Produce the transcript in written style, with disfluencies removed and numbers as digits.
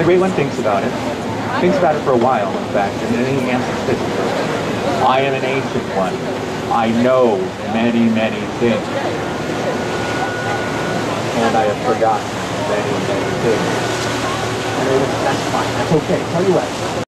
the Great One thinks about it. Thinks about it for a while, in fact, and then he answers this. I am an ancient one. I know many, many things. And I have forgotten many, many things. And that's fine. That's okay. Tell you what.